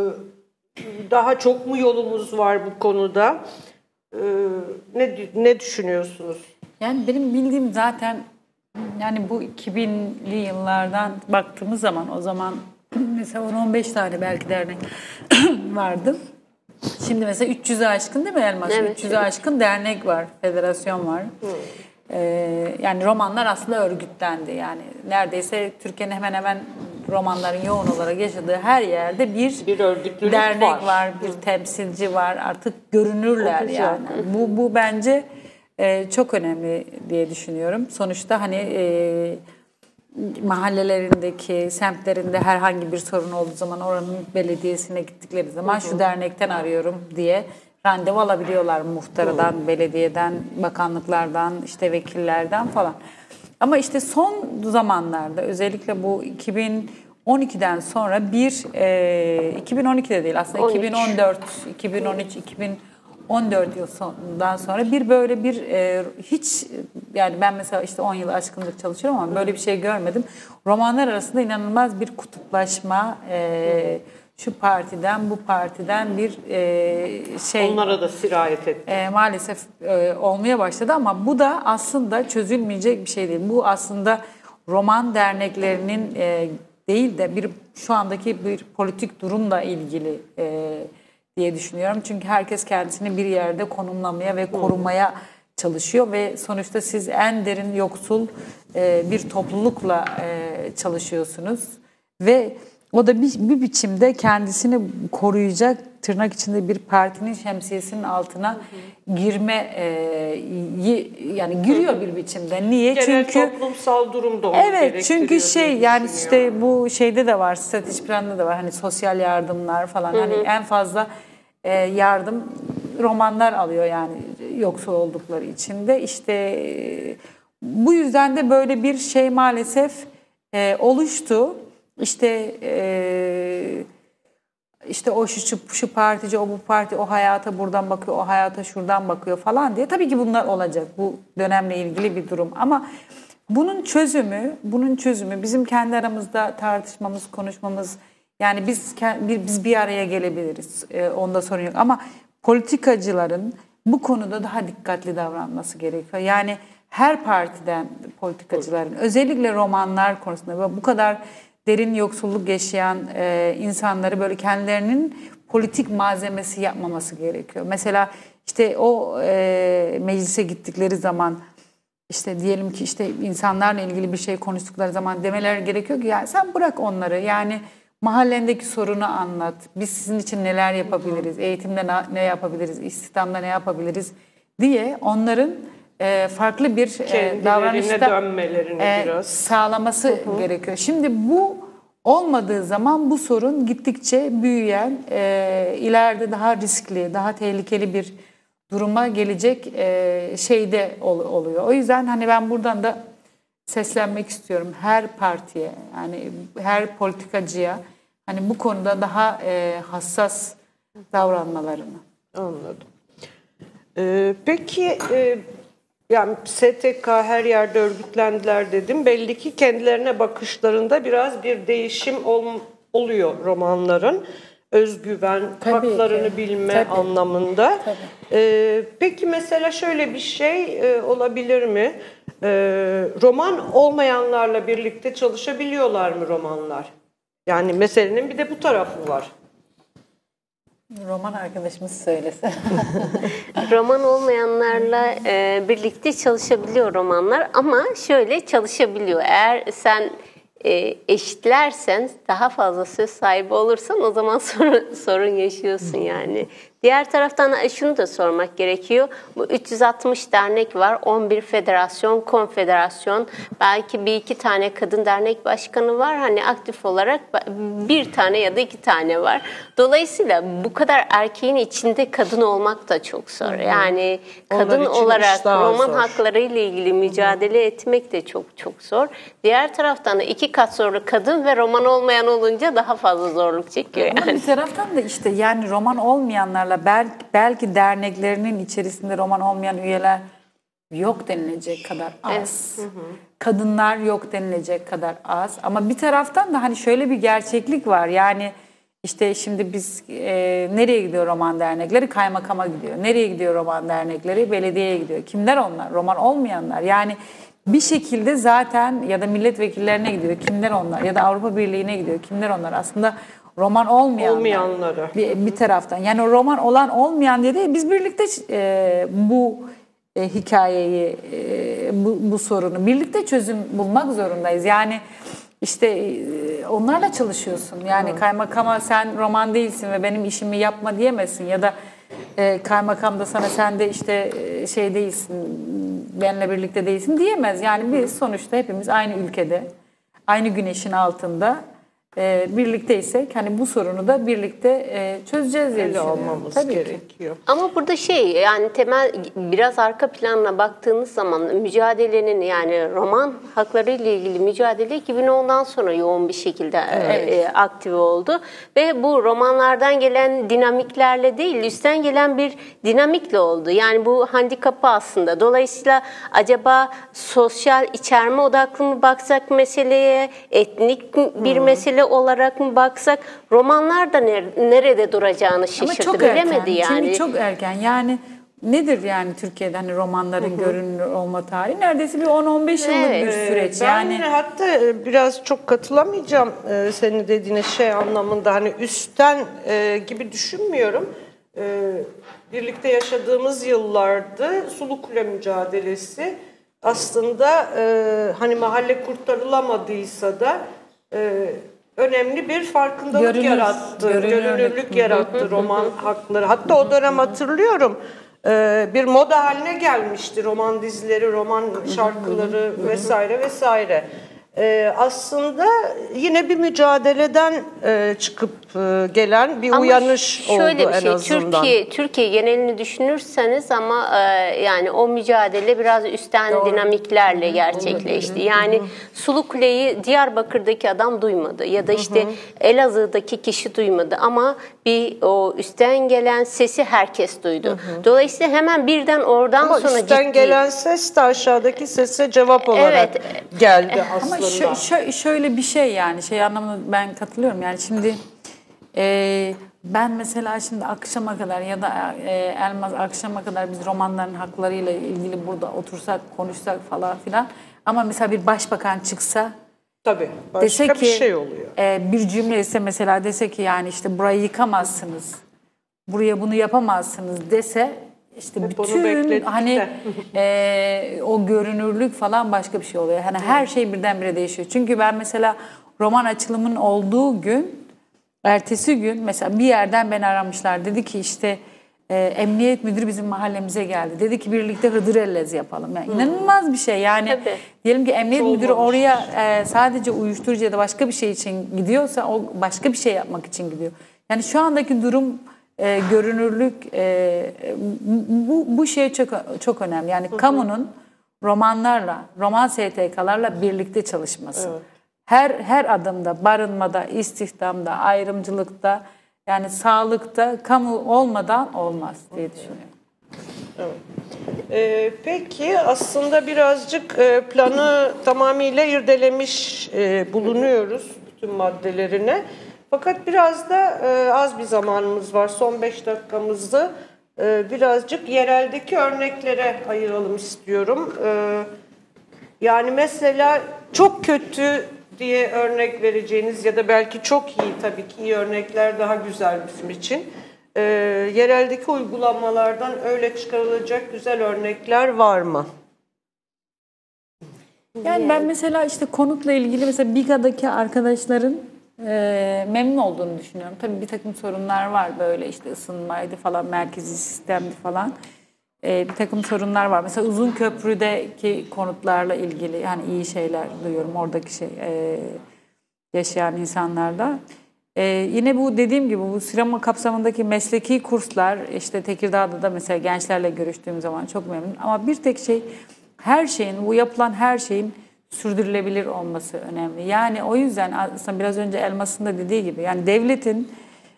Daha çok mu yolumuz var bu konuda? Ee, ne ne düşünüyorsunuz? Yani benim bildiğim zaten yani bu iki binli yıllardan baktığımız zaman o zaman mesela on on beş tane belki dernek vardı. Şimdi mesela üç yüze aşkın değil mi Elmas? Evet. üç yüze aşkın dernek var, federasyon var. Hmm. Ee, yani romanlar aslında örgütlendi. Yani neredeyse Türkiye'nin hemen hemen romanların yoğun olarak yaşadığı her yerde bir, bir dernek var. var, bir Hı. temsilci var. Artık görünürler yani. Bu bu bence e, çok önemli diye düşünüyorum. Sonuçta hani e, mahallelerindeki, semtlerinde herhangi bir sorun olduğu zaman oranın belediyesine gittikleri zaman hı hı. şu dernekten arıyorum diye randevu alabiliyorlar muhtardan, hı. belediyeden, bakanlıklardan, işte vekillerden falan. Ama işte son zamanlarda özellikle bu iki bin on ikiden sonra bir e, iki bin on ikide değil aslında on üç. iki bin on dört, iki bin on üç, iki bin on dört yılından sonra bir böyle bir e, hiç yani ben mesela işte on yıl aşkındır çalışıyorum ama böyle bir şey görmedim. Romanlar arasında inanılmaz bir kutuplaşma, e, şu partiden bu partiden bir e, şey. Onlara da sirayet etti. E, maalesef e, olmaya başladı ama bu da aslında çözülmeyecek bir şey değil. Bu aslında roman derneklerinin e, değil de bir şu andaki bir politik durumla ilgili e, diye düşünüyorum. Çünkü herkes kendisini bir yerde konumlamaya ve korumaya çalışıyor ve sonuçta siz en derin yoksul e, bir toplulukla e, çalışıyorsunuz ve o da bir, bir biçimde kendisini koruyacak tırnak içinde bir partinin şemsiyesinin altına girme e, yani giriyor bir biçimde. Niye? Genel çünkü toplumsal durumda onu evet çünkü şey yani işte bu şeyde de var, strateji planında da var hani sosyal yardımlar falan. Hı hı. Hani en fazla e, yardım romanlar alıyor yani yoksul oldukları için de işte e, bu yüzden de böyle bir şey maalesef e, oluştu. İşte e, işte o şu, şu, şu partici, o bu parti, o hayata buradan bakıyor, o hayata şuradan bakıyor falan diye. Tabii ki bunlar olacak. Bu dönemle ilgili bir durum. Ama bunun çözümü, bunun çözümü bizim kendi aramızda tartışmamız, konuşmamız. Yani biz biz bir araya gelebiliriz. E, onda sorun yok. Ama politikacıların bu konuda daha dikkatli davranması gerekiyor. Yani her partiden politikacıların, özellikle romanlar konusunda ve bu kadar derin yoksulluk yaşayan e, insanları böyle kendilerinin politik malzemesi yapmaması gerekiyor. Mesela işte o e, meclise gittikleri zaman işte diyelim ki işte insanlarla ilgili bir şey konuştukları zaman demeler gerekiyor ki ya sen bırak onları yani mahallendeki sorunu anlat. Biz sizin için neler yapabiliriz? Eğitimde ne yapabiliriz? İstihdamda ne yapabiliriz? Diye onların e, farklı bir e, davranışta dönmelerini e, biraz sağlaması hı hı. gerekiyor. Şimdi bu olmadığı zaman bu sorun gittikçe büyüyen, e, ileride daha riskli, daha tehlikeli bir duruma gelecek e, şeyde ol, oluyor. O yüzden hani ben buradan da seslenmek istiyorum her partiye, yani her politikacıya, hani bu konuda daha e, hassas davranmalarını. Anladım. Ee, peki e, yani S T K her yerde örgütlendiler dedim. Belli ki kendilerine bakışlarında biraz bir değişim ol, oluyor romanların. Özgüven, Tabii haklarını ki. bilme Tabii. anlamında. Tabii. Ee, peki mesela şöyle bir şey e, olabilir mi? Ee, roman olmayanlarla birlikte çalışabiliyorlar mı romanlar? Yani meselenin bir de bu tarafı var. Roman arkadaşımız söylese. Roman olmayanlarla e, birlikte çalışabiliyor romanlar ama şöyle çalışabiliyor. Eğer sen e, eşitlersen, daha fazla söz sahibi olursan o zaman sorun, sorun yaşıyorsun yani. Diğer taraftan şunu da sormak gerekiyor. Bu üç yüz altmış dernek var, on bir federasyon, konfederasyon, belki bir iki tane kadın dernek başkanı var. Hani aktif olarak bir tane ya da iki tane var. Dolayısıyla bu kadar erkeğin içinde kadın olmak da çok zor. Yani kadın olarak roman zor. Hakları ile ilgili mücadele Hı-hı. etmek de çok çok zor. Diğer taraftan da iki kat zorlu kadın ve roman olmayan olunca daha fazla zorluk çekiyor. Yani. Ama bir taraftan da işte yani roman olmayanlarla belki, belki derneklerinin içerisinde roman olmayan üyeler yok denilecek kadar az. Evet. Hı hı. Kadınlar yok denilecek kadar az. Ama bir taraftan da hani şöyle bir gerçeklik var. Yani işte şimdi biz e, nereye gidiyor roman dernekleri? Kaymakama gidiyor. Nereye gidiyor roman dernekleri? Belediyeye gidiyor. Kimler onlar? Roman olmayanlar. Yani bir şekilde zaten ya da milletvekillerine gidiyor. Kimler onlar? Ya da Avrupa Birliği'ne gidiyor. Kimler onlar? Aslında roman olmayanlar. Olmayanları. Bir, bir taraftan. Yani roman olan olmayan diye de biz birlikte e, bu e, hikayeyi, e, bu, bu sorunu birlikte çözüm bulmak zorundayız. Yani işte e, onlarla çalışıyorsun. Yani evet. Kaymakama sen roman değilsin ve benim işimi yapma diyemezsin. Ya da e, kaymakam da sana sen de işte e, şey değilsin, benimle birlikte değilsin diyemez. Yani biz sonuçta hepimiz aynı ülkede, aynı güneşin altında E, birlikteysek hani bu sorunu da birlikte e, çözeceğiz diye düşünüyorum. Olmamız Tabii gerekiyor. Ki. Ama burada şey yani temel biraz arka planına baktığınız zaman mücadelenin yani roman hakları ile ilgili mücadele iki bin ondan sonra yoğun bir şekilde evet. e, aktif oldu. Ve bu romanlardan gelen dinamiklerle değil üstten gelen bir dinamikle oldu. Yani bu handikapı aslında. Dolayısıyla acaba sosyal içerme odaklı mı baksak meseleye, etnik bir hmm. mesele olarak mı baksak romanlar da nerede duracağını şaşırdı. Bilemedi yani. Çünkü çok erken. Yani nedir yani Türkiye'de hani romanların hı hı. görünür olma tarihi? Neredeyse bir on on beş yıllık evet. bir süreç. Ben yani hatta biraz çok katılamayacağım senin dediğine şey anlamında hani üstten gibi düşünmüyorum. Birlikte yaşadığımız yıllarda Sulukule mücadelesi aslında hani mahalle kurtarılamadıysa da önemli bir farkındalık Görünür, yarattı, görünürlük, görünürlük yarattı roman hakları. Hatta o dönem hatırlıyorum bir moda haline gelmişti roman dizileri, roman şarkıları vesaire vesaire. Ee, aslında yine bir mücadeleden e, çıkıp e, gelen bir ama uyanış oldu en azından. Şöyle bir şey, Türkiye, Türkiye genelini düşünürseniz ama e, yani o mücadele biraz üstten Doğru. dinamiklerle Hı-hı. gerçekleşti. Yani Hı-hı. Sulukule'yi Diyarbakır'daki adam duymadı ya da işte Hı-hı. Elazığ'daki kişi duymadı ama bir o üstten gelen sesi herkes duydu. Hı-hı. Dolayısıyla hemen birden oradan ama sonra üstten ciddi... gelen ses de aşağıdaki sese cevap olarak evet. geldi aslında. Ama Şö, şö, şöyle bir şey yani şey anlamında ben katılıyorum yani şimdi e, ben mesela şimdi akşama kadar ya da e, Elmaz akşama kadar biz romanların haklarıyla ilgili burada otursak konuşsak falan filan ama mesela bir başbakan çıksa tabii başka dese bir ki, şey oluyor. E, bir cümle ise mesela dese ki yani işte burayı yıkamazsınız, buraya bunu yapamazsınız dese İşte Hep bütün hani e, o görünürlük falan başka bir şey oluyor. Hani her şey birdenbire değişiyor. Çünkü ben mesela roman açılımının olduğu gün, ertesi gün mesela bir yerden beni aramışlar. Dedi ki işte e, emniyet müdürü bizim mahallemize geldi. Dedi ki birlikte Hıdrellez yapalım. Yani hmm. inanılmaz bir şey. Yani Tabii. diyelim ki emniyet Çok müdürü olmuş. oraya e, sadece uyuşturucu ya da başka bir şey için gidiyorsa o başka bir şey yapmak için gidiyor. Yani şu andaki durum E, görünürlük e, bu, bu şey çok çok önemli. Yani Hı-hı. kamunun romanlarla, roman S T K'larla birlikte çalışması. Evet. Her her adımda, barınmada, istihdamda, ayrımcılıkta, yani sağlıkta, kamu olmadan olmaz diye düşünüyorum. Evet. Ee, peki aslında birazcık e, planı tamamıyla irdelemiş e, bulunuyoruz bütün maddelerine. Fakat biraz da e, az bir zamanımız var. Son beş dakikamızda e, birazcık yereldeki örneklere ayıralım istiyorum. E, yani mesela çok kötü diye örnek vereceğiniz ya da belki çok iyi, tabii ki iyi örnekler daha güzel bizim için. E, yereldeki uygulamalardan öyle çıkarılacak güzel örnekler var mı? Yani ben mesela işte konutla ilgili mesela BİGA'daki arkadaşların e, memnun olduğunu düşünüyorum. Tabii bir takım sorunlar var, böyle işte ısınmaydı falan, merkezi sistemdi falan. E, bir takım sorunlar var. Mesela Uzunköprü'deki konutlarla ilgili yani iyi şeyler duyuyorum oradaki şey e, yaşayan insanlarda. E, yine bu dediğim gibi bu sinema kapsamındaki mesleki kurslar, işte Tekirdağ'da da mesela gençlerle görüştüğüm zaman çok memnun. Ama bir tek şey, her şeyin, bu yapılan her şeyin sürdürülebilir olması önemli. Yani o yüzden aslında biraz önce Elmas'ın da dediği gibi, yani devletin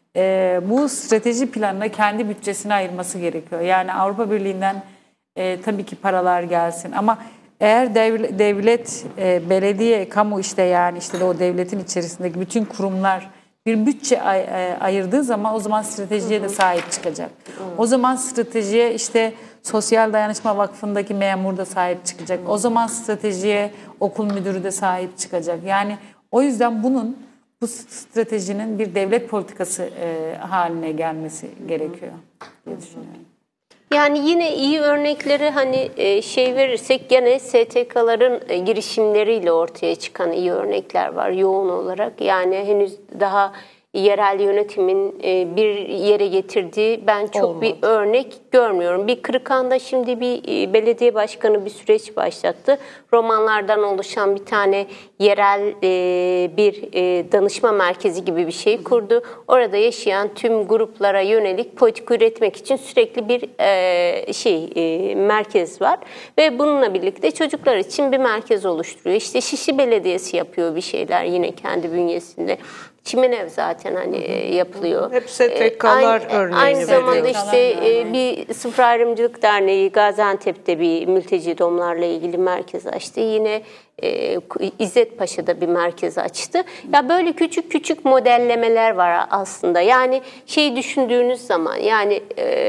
e, bu strateji planına kendi bütçesini ayırması gerekiyor. Yani Avrupa Birliği'nden e, tabii ki paralar gelsin ama eğer devlet, devlet e, belediye, kamu işte yani işte de o devletin içerisindeki bütün kurumlar bir bütçe ay, ay, ayırdığı zaman o zaman stratejiye de sahip çıkacak. O zaman stratejiye işte Sosyal Dayanışma Vakfı'ndaki memur da sahip çıkacak. O zaman stratejiye okul müdürü de sahip çıkacak. Yani o yüzden bunun, bu stratejinin bir devlet politikası e, haline gelmesi gerekiyor diye düşünüyorum. Yani yine iyi örnekleri hani şey verirsek gene S T K'ların girişimleriyle ortaya çıkan iyi örnekler var yoğun olarak. Yani henüz daha yerel yönetimin bir yere getirdiği ben çok Olmadı. bir örnek görmüyorum. Bir Kırıkhan'da şimdi bir belediye başkanı bir süreç başlattı. Romanlardan oluşan bir tane yerel bir danışma merkezi gibi bir şey kurdu. Orada yaşayan tüm gruplara yönelik politika üretmek için sürekli bir şey merkez var. Ve bununla birlikte çocuklar için bir merkez oluşturuyor. İşte Şişli Belediyesi yapıyor bir şeyler yine kendi bünyesinde. Çimenev zaten hani yapılıyor. Hep S T K'lar ee, örneğini Aynı zamanda veriyor. işte e, bir Sıfır Ayrımcılık Derneği Gaziantep'te bir mülteci domlarla ilgili merkez açtı. Yine e, İzzet Paşa'da bir merkez açtı. Ya böyle küçük küçük modellemeler var aslında. Yani şey düşündüğünüz zaman yani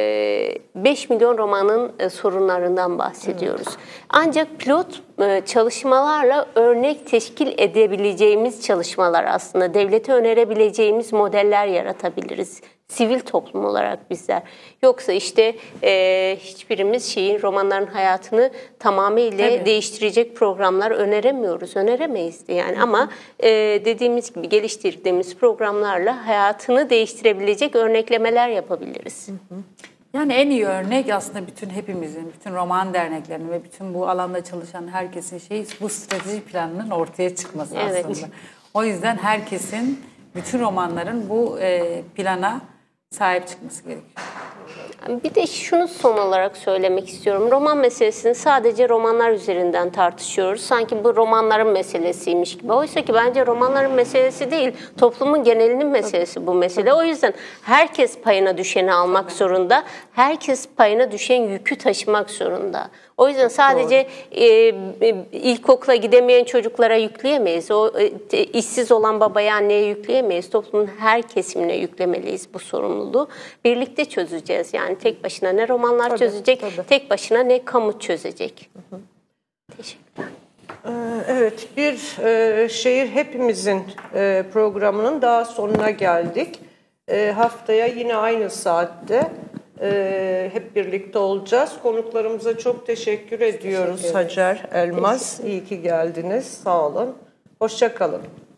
e, beş milyon romanın e, sorunlarından bahsediyoruz. Evet. Ancak pilot e, çalışmalarla örnek teşkil edebileceğimiz çalışmalar aslında. Devlete önerebileceğimiz modeller yaratabiliriz. Sivil toplum olarak bizler. Yoksa işte e, hiçbirimiz şeyin romanların hayatını tamamıyla Tabii. değiştirecek programlar öneremiyoruz. Öneremeyiz de yani. Hı-hı. Ama e, dediğimiz gibi geliştirdiğimiz programlarla hayatını değiştirebilecek örneklemeler yapabiliriz. Hı-hı. Yani en iyi örnek aslında bütün hepimizin, bütün roman derneklerinin ve bütün bu alanda çalışan herkesin şeyi bu strateji planının ortaya çıkması evet. aslında. O yüzden herkesin, bütün romanların bu e, plana sahip çıkması gerekiyor. Bir de şunu son olarak söylemek istiyorum. Roman meselesini sadece romanlar üzerinden tartışıyoruz. Sanki bu romanların meselesiymiş gibi. Oysa ki bence romanların meselesi değil, toplumun genelinin meselesi bu mesele. O yüzden herkes payına düşeni almak zorunda. Herkes payına düşen yükü taşımak zorunda. O yüzden sadece e, ilkokula gidemeyen çocuklara yükleyemeyiz. O e, işsiz olan babaya, anneye yükleyemeyiz. Toplumun her kesimine yüklemeliyiz bu sorumluluğu. Birlikte çözeceğiz. Yani tek başına ne romanlar tabii, çözecek, tabii. tek başına ne kamu çözecek. Hı hı. Teşekkürler. Evet, bir şehir hepimizin programının daha sonuna geldik. Haftaya yine aynı saatte Ee, hep birlikte olacağız. Konuklarımıza çok teşekkür ediyoruz. Teşekkür Hacer, Elmas. İyi ki geldiniz. Sağ olun. Hoşça kalın.